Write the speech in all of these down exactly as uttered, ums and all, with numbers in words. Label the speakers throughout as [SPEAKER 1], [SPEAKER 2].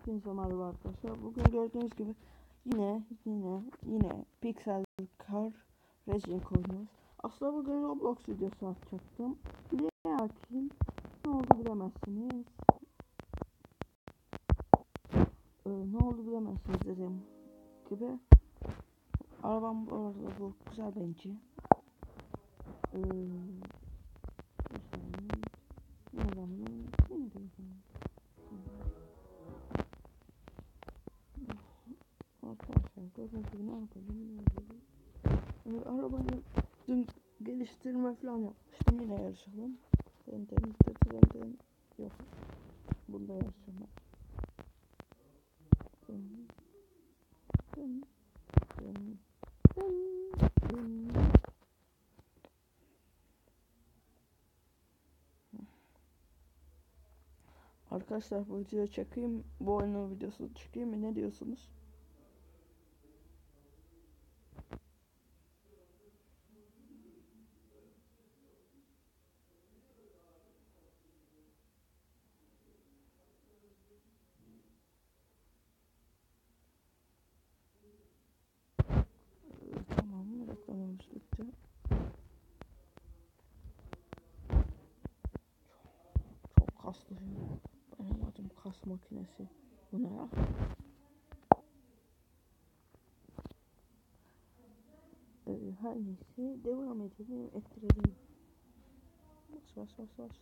[SPEAKER 1] Hepinize merhaba arkadaşlar. Bugün gördüğünüz gibi yine yine yine Pixel Car Racing oynuyoruz. Aslında bugün Roblox videosu atacaktım. Lakin ne oldu bilemezsiniz. Ee, ne oldu bilemezsiniz dediğim gibi. Arabam bu arada bu güzel bence. Ee, ne adamı? Yine de arkadaşlar gördüğünüz gibi ne yapalım? Ee, arabayı dün geliştirme falan yapmıştım, yine yarışalım. Den den den den yok. Bunda yarışacağım ben. Den den den den den. Arkadaşlar bu videoyu çekeyim, bu oyunun videosunu çekeyim mi, ne diyorsunuz? Ee, tamam, reklamımız bitti. Çok kaslı. Benim adım kas makinesi. Bu ne ya? Ee, her neyse devam edelim, ettirelim. Bas bas bas bas.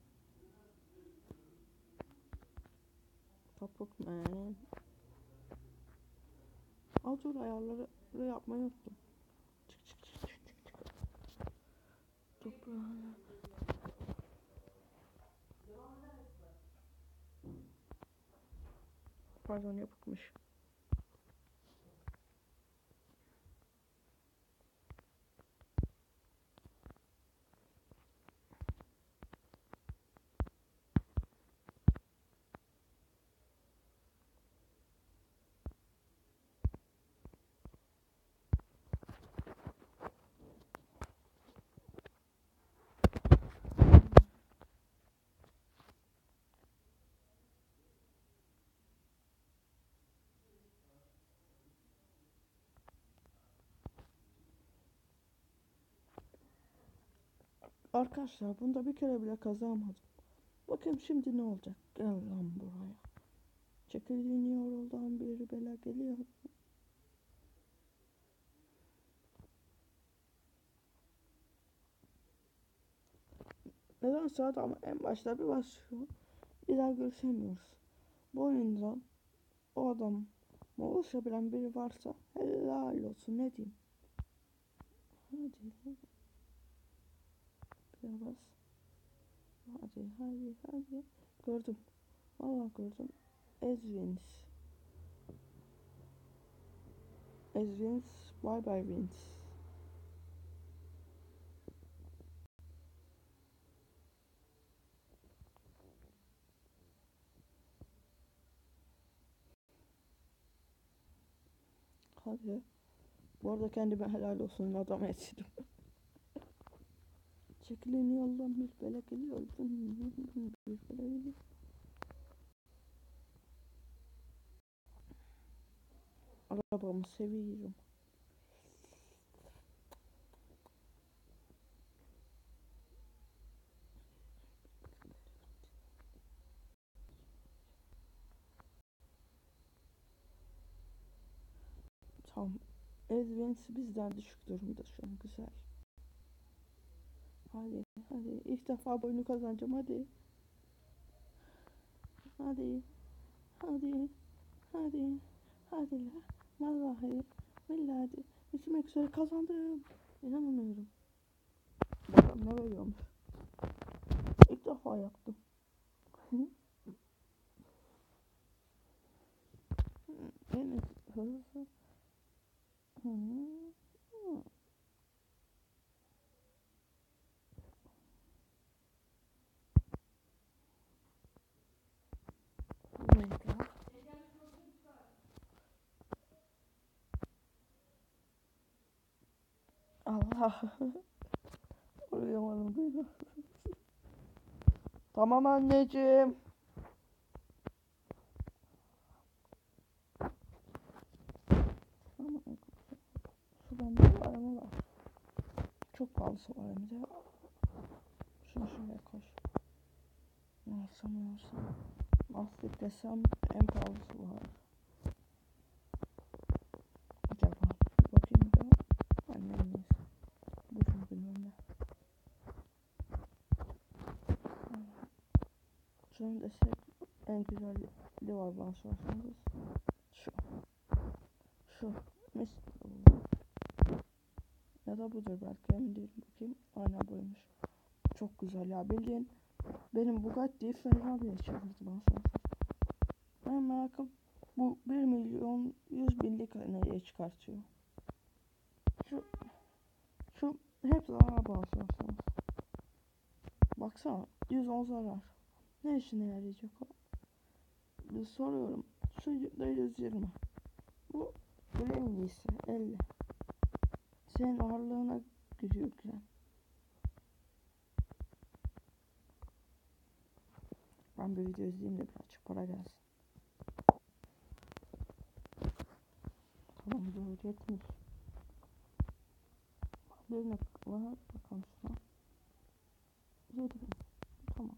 [SPEAKER 1] Topuk man. Auto ayarları yapmayı unuttum. Çık çık çık çık çık çık. Toprağına. Pardon, yapıkmış. Arkadaşlar bunda bir kere bile kazanmadım. Bakayım şimdi ne olacak. Gel lan buraya. Çekildiğin yoldan bir bela geliyor. Nedense adam en başta bir başlıyor. Bir daha görüşemiyoruz. Bu oyundan o adam ulaşabilen biri varsa helal olsun, ne diyeyim. Hadi hadi. Bir bas. Hadi hadi hadi. Gördüm. Vallahi gördüm. Ezvins. Ezvins. Bye bye Vince. Hadi. Bu arada kendime helal olsun, adam ettim. Çekilin yoldan bir bela geliyor. Bir bela geliyor. Arabamı seviyorum. Tamam. Ezvins bizden düşük durumda şu an, güzel. Hadi hadi, ilk defa boyunu kazanacağım, hadi. Hadi hadi hadi hadi la. Vallahi billahi bitmek üzere kazandım. İnanamıyorum. Bakalım ne veriyormuş. İlk defa yaptım. En hızlı. Allah. Uyuyamadım buyurun. Tamam anneciğim. çok pahalısı var hem de. Şunu şuraya koy. Ne alsam ne alsam. Lastik desem en pahalısı var. Acaba bakayım da. Annem neyse. Bugün bilmem ne. Şunu desek en güzelliği var bana sorarsanız. Şu. Şu. Mis. Ya da budur belki, emin değilim, bakayım. Aynen buymuş. Çok güzel ya, bildiğin benim Bugatti'yi Ferrari'ye çevirdi bana sorarsanız. Ben merakım bu bir milyon yüz binlik nereye çıkartıyor. Şu şu hep zarar bana sorarsanız. Baksana yüz on zarar. Ne işine yarayacak o? Bir soruyorum. Şu da yüz yirmi. Bu en iyisi elli. Senin ağırlığına gücü yüklen. Ben bir video izleyeyim de birazcık para gelsin. Tamam dur yetmiş. Bir dakika var bakalım şuna. yedi bin. Tamam.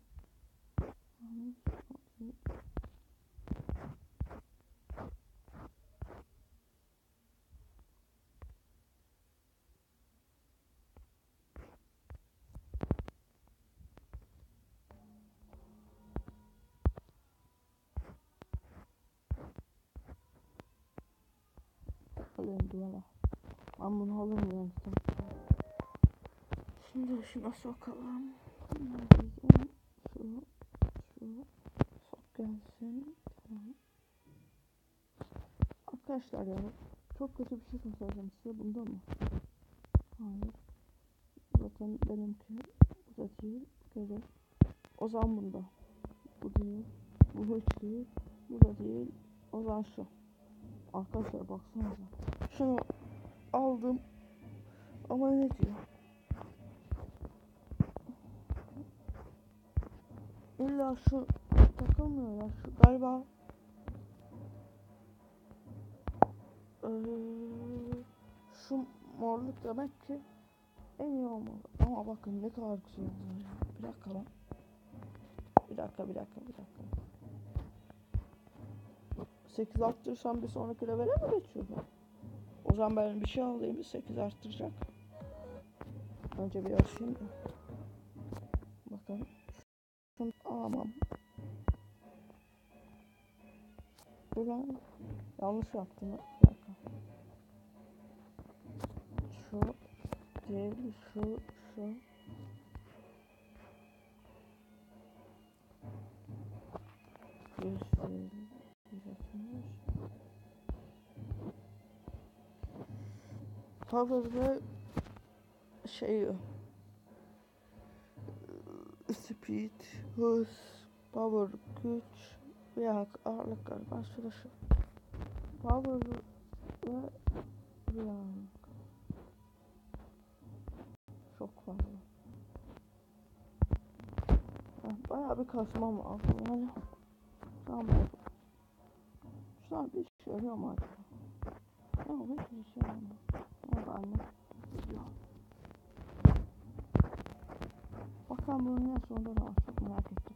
[SPEAKER 1] Alayım duvara. Ben bunu alamıyorum. Şimdi şuna sokalım. Şu, şu, sok gelsin. Tamam. Arkadaşlar ya çok kötü bir şey göstereceğim size, bunda mı? Hayır. Zaten benimki bu da değil. Göre. O zaman bunda. Bu değil. Bu hiç değil. Bu da değil. O zaman şu. Arkadaşlar baksanıza. Şunu aldım. Ama ne diyor? İlla şu takılmıyor ya. Şu galiba ee, şu morluk demek ki en iyi olmalı. Ama bakın ne kadar güzel oluyor ya. Bir dakika lan. Bir dakika bir dakika bir dakika. sekiz arttırsam bir sonraki levele mi geçiyorum? O zaman ben bir şey alayım, sekiz arttıracak. Önce bir ölçeyim de. Bakalım. Şunu alamam. Buradan yanlış yaptım. Bir dakika. Şu değil, şu, şu. yüz değil, yüz altmış. Power ve şey speed, hız, power, güç veya ağırlık galiba şurası. Power ve yani çok fazla. Yani bayağı bir kasmam lazım yani. Tamam. Şu an bir işe yarıyor mu acaba? Yok hiç işe yaramıyor. Ama anne. Bakalım bunun ne sonunda da var. Çok merak ettim.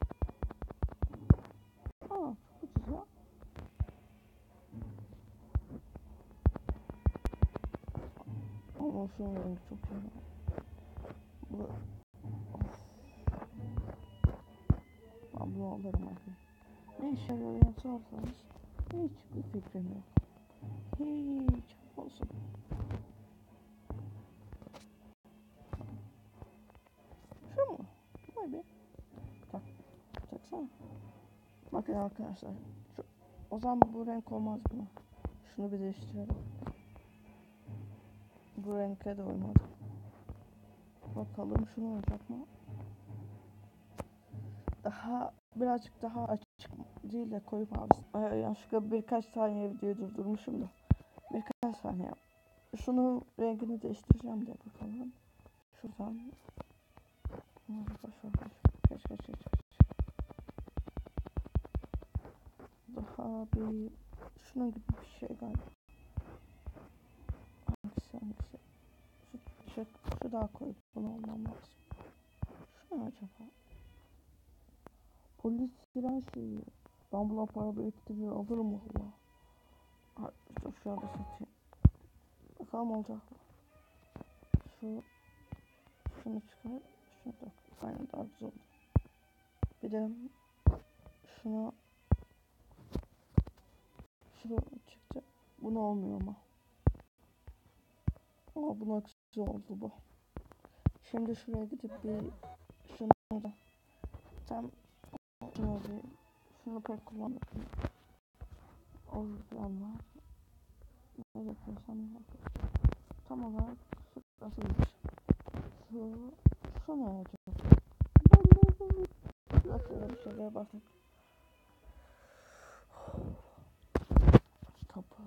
[SPEAKER 1] Aa çok ucuz ya. Ama şunun rengi çok iyi. Bu of. Ben bunu alırım artık. Ne işe yarıyor sorsanız hiçbir fikrim yok. Hiç olsun. Şu mu? Vay be. Tak. Taksana. Bakın arkadaşlar. Şu, o zaman bu renk olmaz buna. Şunu bir değiştirelim. Bu renkle de uymadı. Bakalım şunu olacak mı? Daha birazcık daha açık değil de koyu mavi. Yanlışlıkla birkaç saniye videoyu durdurmuşum da. Birkaç saniye. Şunu rengini değiştireceğim de bakalım. Şuradan. Boş ver boş. Geç geç geç. Daha bir şunun gibi bir şey galiba. Hangisi hangisi? Şu, şu, Gıda koyup bunu olmam lazım. Şu ne acaba? Polis siren şeyi. Ben buna para biriktirir alırım valla. Dur şurada satayım. Bakalım olacak mı? Şu, şunu çıkar. Şunu tak. Aynen daha güzel oldu. Bir de şunu şunu çıktı. Bunu olmuyor ama. Ama buna güzel oldu bu. Şimdi şuraya gidip bir şunu da tam şunu bir şunu pek kullanmıyorum. O yüzden var. Ne yapıyorsam yapıyorum. Tam olarak şurası bir. Şu, şu ne acaba? Nasıl bir şeyler bakın. Kapı.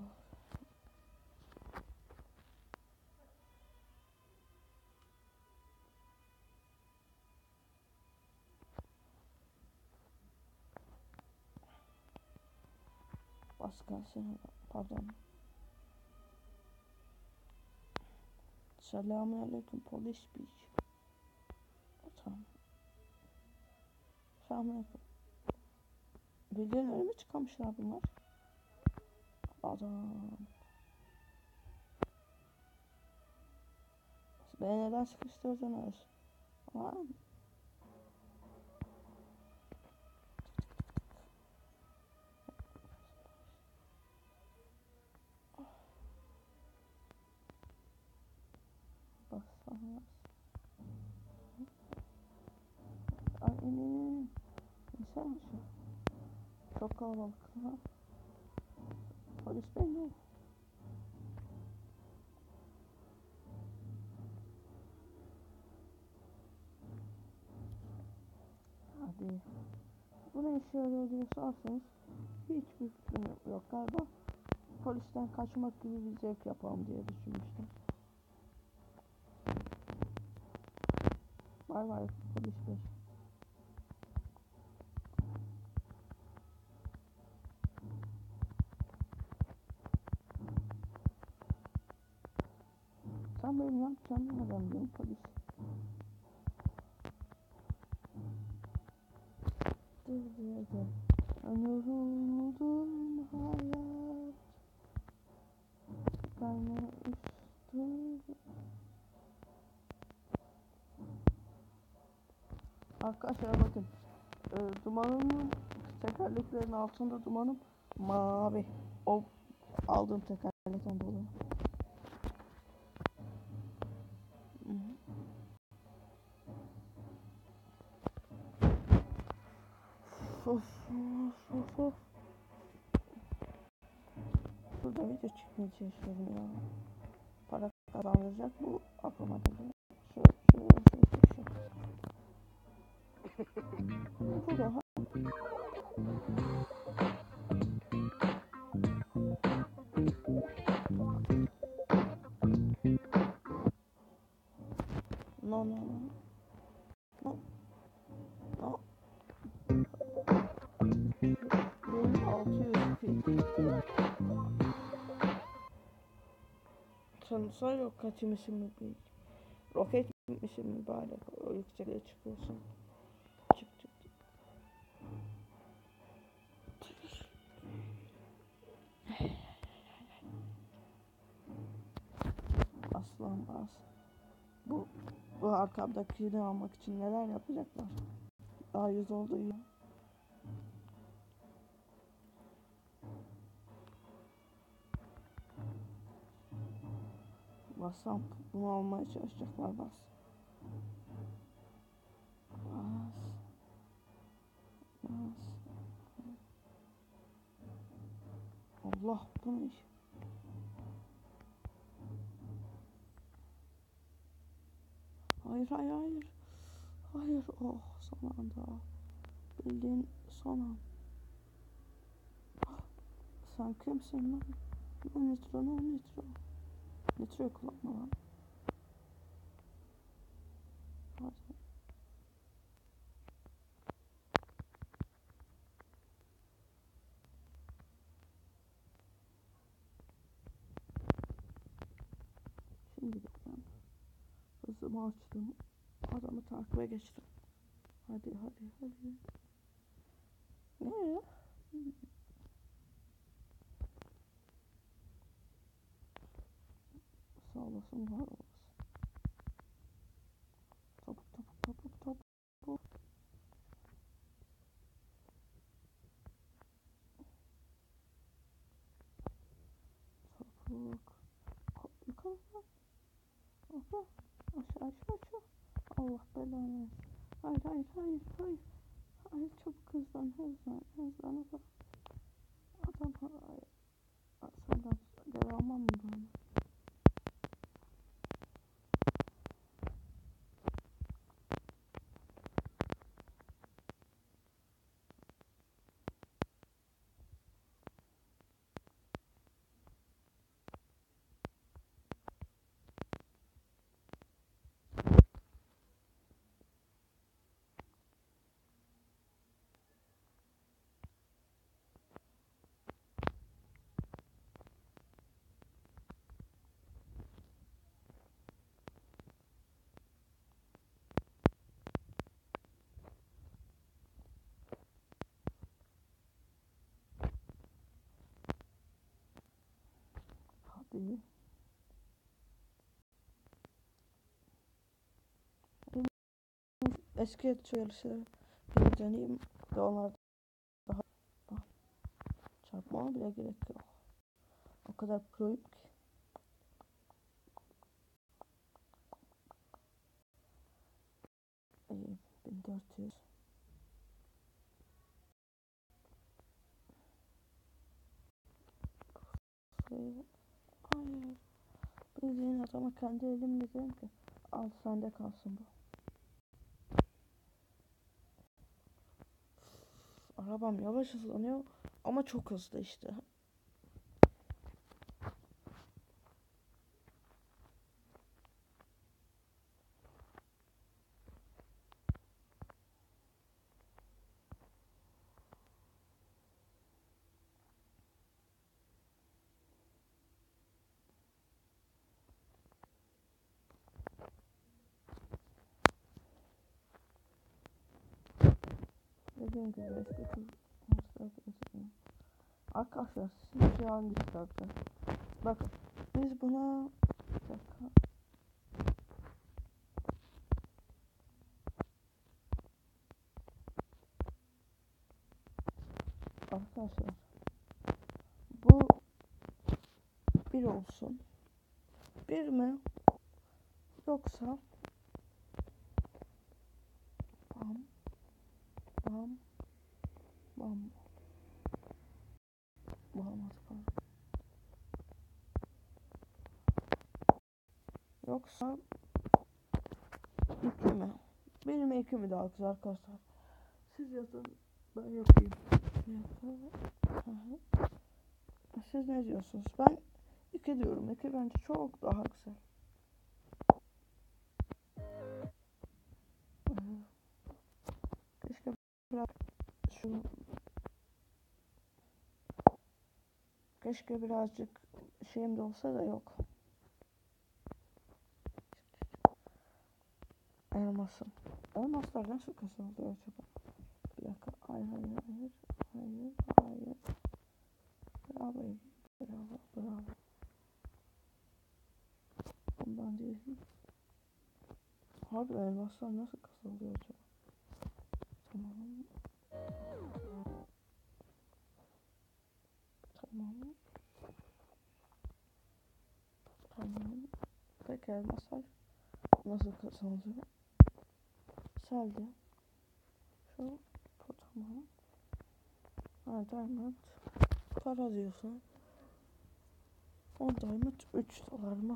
[SPEAKER 1] Başkası, pardon. Selamünaleyküm polis bir. Tamam. Selamünaleyküm. Bildiğin önüme çıkamışlar bunlar. Adam. Beni neden sıkıştırdınız? Lan. Baksana. Ay inin. İnsan şu. Çok kalabalık. Ha? Polis bey yok. Hadi. Bu ne işe yarıyor diye sorsanız hiçbir fikrim yok, yok galiba. Polisten kaçmak gibi bir zevk yapalım diye düşünmüştüm. Bay bay polis bey. Sen benim ne yapacağımı neden biliyorsun polis? Yoruldum hayat. Kalma üstü. Arkadaşlar bakın. E, dumanın tekerleklerin altında dumanım mavi. O aldığım tekerlekten dolayı. Of of of of. Burada video çekmeye çalışıyorum ya. Para kazandıracak bu aklıma geliyor. Şu şu şu şu şu. Bu da no no no no no. bin altı yüz feet. Sanırsa yok kaçmışım mı bir roket gitmişim mübarek o yüksekliğe çıkıyorsun. Çık çık çık. Aslan bas. Bu bu arkamdakini almak için neler yapacaklar? Daha yüz oldu ya. Bassam bunu almaya çalışacaklar bas. Bas. Bas. Allah bu ne iş? Hayır hayır hayır. Hayır oh son anda. Bildiğin son an. Sen kimsin lan? No nitro no nitro. Nitro'yu kullanma lan. Hadi. Şimdi gitmem. Hızlı Hızımı açtım. Adamı takibe geçtim. Hadi hadi hadi. Ne? Sağ olasın, var olasın. Topuk topuk topuk topuk. Topuk. Yukarı. Yukarı. Aşağı aşağı aşağı. Allah belanı versin. Hayır hayır hayır hayır. Hayır, çabuk hızlan hızlan hızlan hızlan. Adam hayır. Senden geri almam mı böyle? Hadi. Eski yarışları bir deneyim de onlar daha, daha çarpmama bile gerek yok. O kadar proyum ki. İyi, bin dört yüz. Hayır. Bildiğin adama kendi elimle dedim ki al sende kalsın bu. Arabam yavaş hızlanıyor ama çok hızlı işte. Dediğim gibi eski kızlar gözükmüyor. Arkadaşlar sizce hangisi daha güzel? Bakın biz buna bir dakika. Arkadaşlar bu bir olsun. Bir mi? Yoksa bam bam bam bulamadık onu. Yoksa iki mi? Bir mi iki mi daha güzel arkadaşlar? Siz yazın, ben yapayım. Siz ne diyorsunuz? Ben iki diyorum. İki bence çok daha güzel. Keşke biraz şu keşke birazcık şeyim de olsa da yok. Elmasım. Elmaslar nasıl kazanılıyor acaba? Bir dakika. Hayır hayır hayır. Hayır hayır. Bravo. Bravo bravo. Bundan değil. Harbi elmaslar nasıl kazanılıyor acaba? Tamam. Tamam. Tamam. Peki elmaslar nasıl kazanılıyor? Selde. Şu. Bu tamam. Ha diamond. Para diyorsun. on diamond üç dolar mı?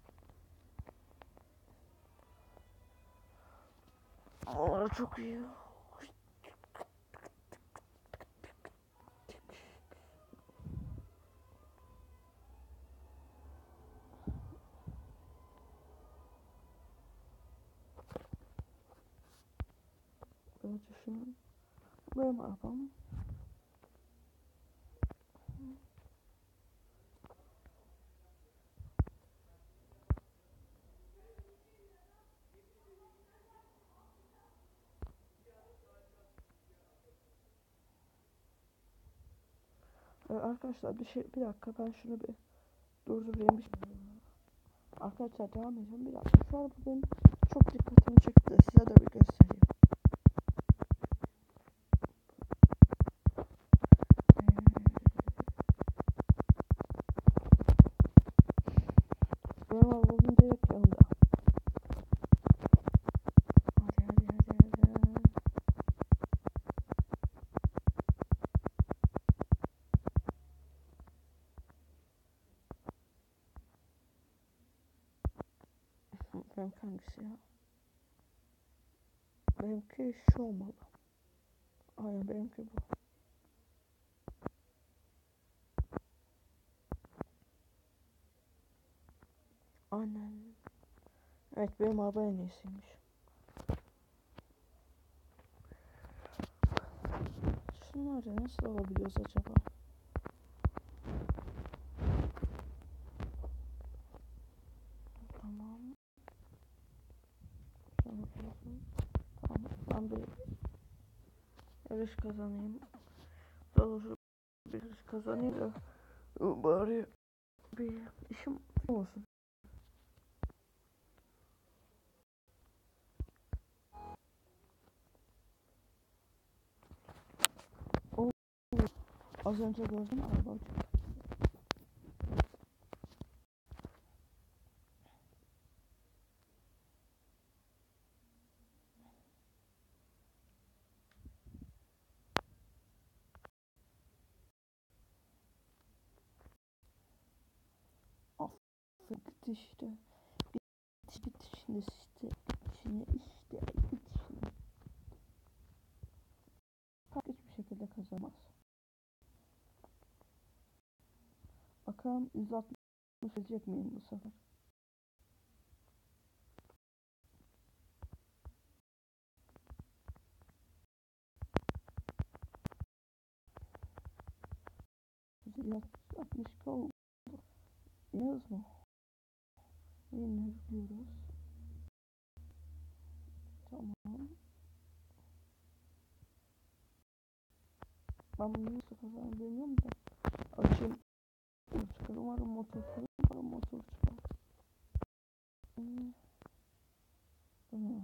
[SPEAKER 1] Aa, çok iyi. Böyle düşünün. Benim arabam. Ee, arkadaşlar bir şey, bir dakika ben şunu bir durdurayım. Bir şey. Arkadaşlar devam edeceğim bir dakika. Şu an bugün çok dikkatimi çekti. Size de bir göstereyim. Ee, benim arabamın direkt yanında. Hadi hadi hadi hadi. Benimki hangisi ya? Benimki şu olmalı. Aynen benimki bu. Aynen. Evet benim araba en iyisiymiş. Şunları nasıl alabiliyoruz acaba? Tamam. Tamam. Ben bir yarış kazanayım. Doğru bir yarış kazanayım da bari bir işim olsun. O az önce gördüm araba. Bitti işte. Bitti bitti şimdi işte. Bitti şimdi işte. Bitti şimdi. Fark hiçbir şekilde kazanmaz. Bakalım yüz altmış gelecek miyim bu sefer? yüz altmış oldu. Yaz mı? Yine diyoruz. Tamam. Ben bunu nasıl kazanırım bilmiyorum da. Açayım. Çıkar. Umarım motor çıkar. Umarım motor çıkar. Hmm. Hmm.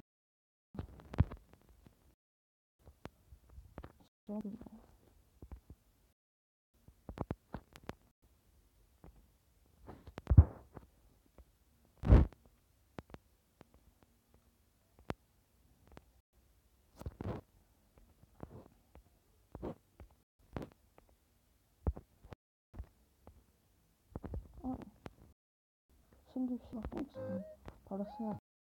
[SPEAKER 1] Şimdi bir şey yapmak istiyorum. Parasını